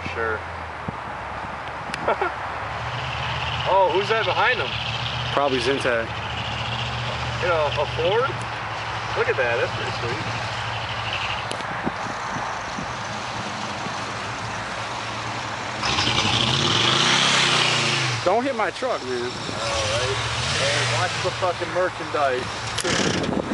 sure. Oh, who's that behind him? Probably Zyntag. You know, a Ford? Look at that, that's pretty sweet. Don't hit my truck, man. Alright. Hey, watch the fucking merchandise.